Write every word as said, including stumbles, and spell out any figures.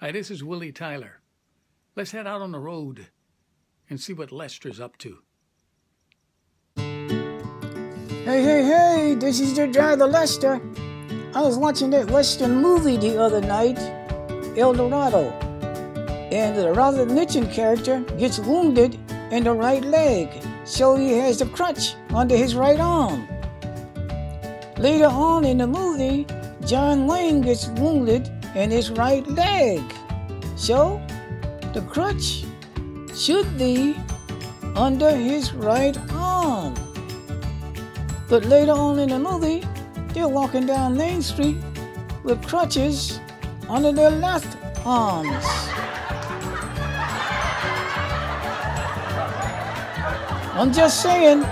Hi, this is Willie Tyler. Let's head out on the road and see what Lester's up to. Hey, hey, hey, this is your driver Lester. I was watching that Western movie the other night, Eldorado, and the Robert Mitchum character gets wounded in the right leg, so he has a crutch under his right arm. Later on in the movie, John Wayne gets wounded in his right leg, so the crutch should be under his right arm. But later on in the movie, they're walking down Main Street with crutches under their left arms. I'm just saying.